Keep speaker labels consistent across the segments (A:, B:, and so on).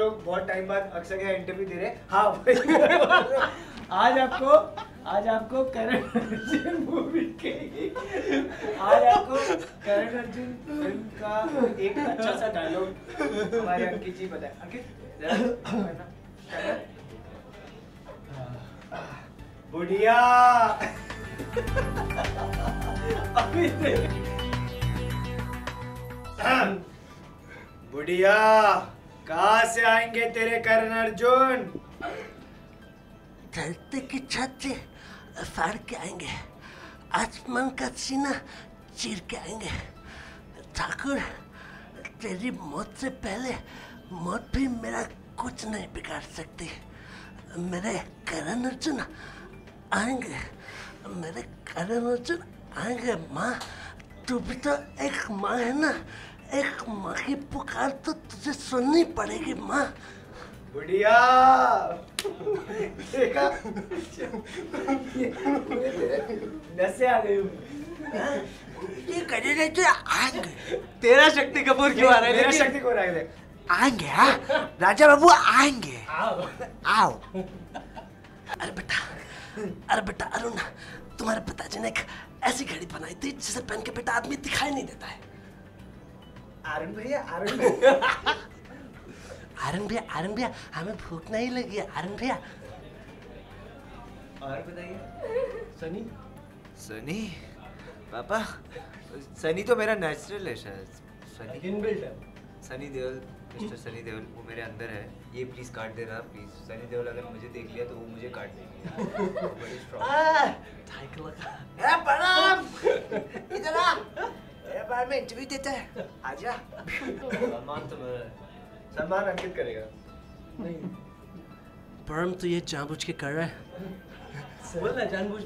A: लोग बहुत टाइम बाद अक्षय का इंटरव्यू दे रहे हैं। हाँ आज आपको करण अर्जुन मूवी के आज आपको करण अर्जुन फिल्म का एक अच्छा सा डायलॉग हमारे अंकित जी बताए। अंकित जरा बुढ़िया बुढ़िया कहाँ से आएंगे तेरे करण अर्जुन?
B: धरती की छत से फाड़ के आएंगे, आसमान का सीना चीर के आएंगे। ठाकुर, तेरी मौत से पहले मौत भी मेरा कुछ नहीं बिगाड़ सकती। मेरे करण अर्जुन आएंगे, मेरे करण अर्जुन आएंगे। माँ, तू भी तो एक माँ है ना, एक माँ की पुकार तो तुझे सुननी पड़ेगी माँ।
A: बुढ़िया देखा नशे आ गई
B: ये करण अर्जुन आएंगे।
C: तेरा शक्ति कपूर क्यों आ रहा है?
A: मेरा शक्ति को रख दे।
B: आएंगे हाँ, राजा बाबू आएंगे। आओ। अरे बेटा अरुण, तुम्हारे पिताजी ने एक ऐसी घड़ी बनाई थी जिसे पहन के बेटा आदमी दिखाई नहीं देता है।
A: आरुण भैया
B: आरुण भैया हमें भूख नहीं लगी है आरुण भैया।
A: और बताइए सनी।
C: सनी पापा, सनी तो मेरा नेचुरल है शायद। सनी
A: इनबिल्ट है।
C: सनी देओल, मिस्टर सनी देओल वो मेरे अंदर है। ये प्लीज काट देना प्लीज। सनी देओल अगर मुझे देख लिया तो वो मुझे काट देंगे। बड़ी स्ट्रॉन्ग।
B: प्रणाम, इधर आ। मेरे बारे में इंटरव्यू देता है, आजा।
A: सम्मान तो मेरा है। सम्मान अंकित करेगा। नहीं
B: परम तो ये जानबूझ के कर रहा है।
D: बोल ना, जानबूझ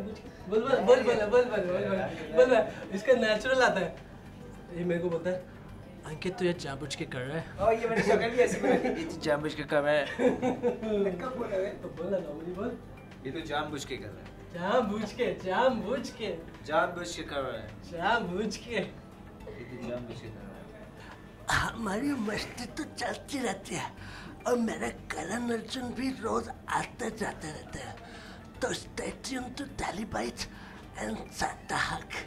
D: बोल। इसका नेचुरल आता है। ये मेरे को बोलता है
B: अंकित तो ये जानबूझ के कर रहा है।
A: और ये मैंने शक्ल भी ऐसी बनाई।
C: ये तो जानबूझ के कर रहा है।
A: कब बोला है?
D: तो बोल ना, नॉर्मली बोल।
C: ये तो जानबूझ के कर रहा है।
D: जानबूझ के
C: जानबूझ के कर रहा है।
D: जानबूझ के।
C: ये तो जानबूझ के कर रहा है।
B: हमारी मस्ती तो चलती रहती है और मेरे करण अर्जुन भी रोज आते जाते रहते हैं। तो stay tune to daily bites and set the hook.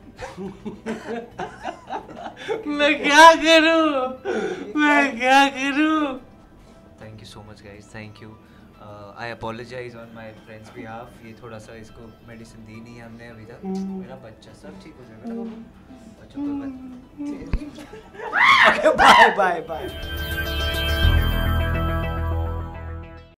B: मैं क्या करूं?
C: Thank you so much guys, thank you. I apologise on my friends behalf. ये थोड़ा सा इसको मेडिसिन दी नहीं है हमने अभी तक। मेरा बच्चा सब ठीक हो जाएगा ना बाबू? बच्चों को मत।
A: Bye bye bye.